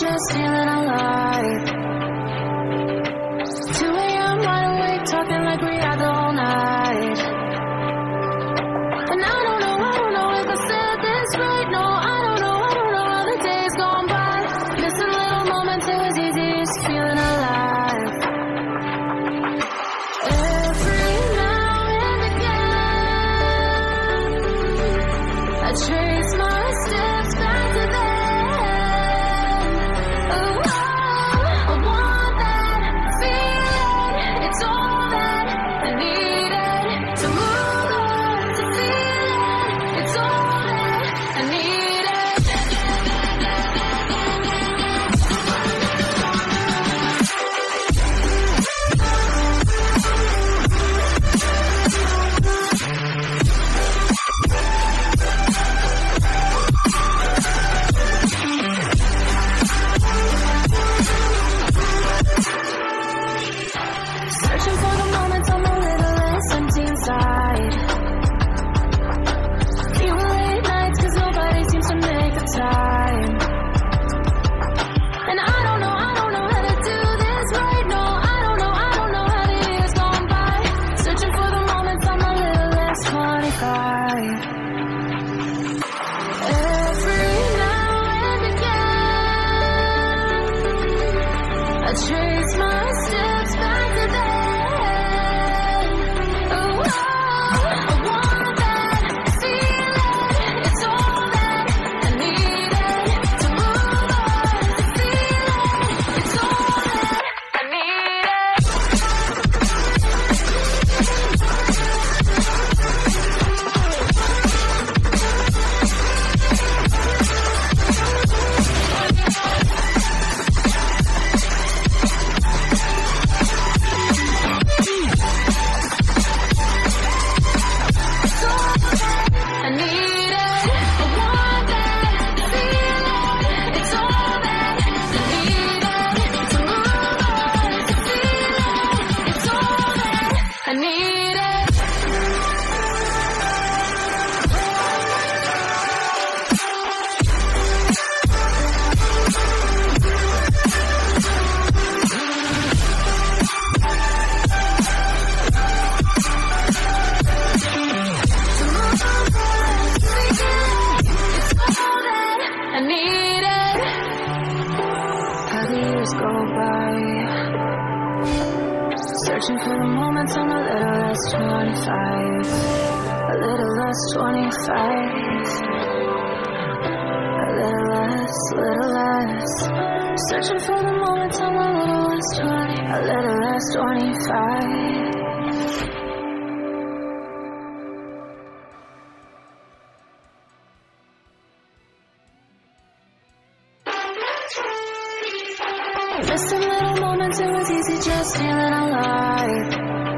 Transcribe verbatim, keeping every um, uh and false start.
just feeling alive. two a m wide awake, talking like we had the whole night. And I don't know, I don't know if I said this right. No, I don't know, I don't know how the days gone by. Missing little moments, it was easy, just feeling alive. Every now and again, I trace my steps back to then. Oh, I want that feeling. It's all that I needed to move on, to feel it. It's all that I needed. Searching for the moments I'm a little less empty inside. Few late nights cause nobody seems to make the time. And I don't know, I don't know how to do this right. No, I don't know, I don't know how the years gone by. Searching for the moments I'm a little less twenty-five. Every now and again, I trace my steps back to then. Oh, I want that feeling. It's all that I needed to move on, to feel it. It's all that I needed. I need it. I want that feeling. It's all that I needed to move on, to feel it. It's all that I needed. To move on, to feel it. It's all that I needed. How the years go by, searching for the moments I'm a little less twenty-five. A little less twenty-five. A little less, little less. Searching for the moments I'm a little less twenty. A little less twenty-five. Missing little moments, it was easy just feeling alive.